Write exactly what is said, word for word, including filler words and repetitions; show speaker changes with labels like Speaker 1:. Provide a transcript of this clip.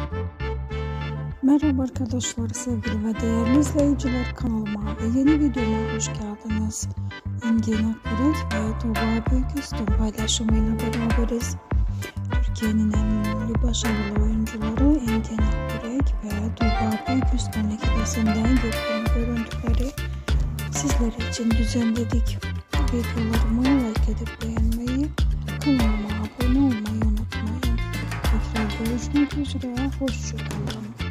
Speaker 1: Merhaba arkadaşlar, sevgili ve değerli izleyiciler, kanalıma ve yeni videoma hoş geldiniz. Engin Akgürek ve Tuğba Büyüküstün paylaşımıyla beraberiz. Türkiye'nin en ünlü başarılı oyuncuları Engin Akgürek ve Tuğba Büyüküstün ikilisinden yepyeni görüntüleri sizler için düzenledik. Videolarımı like edip beğenmeyi, kanalıma abone olmayı unutmayın. Tekrar görüşmek üzere, hoşçakalın.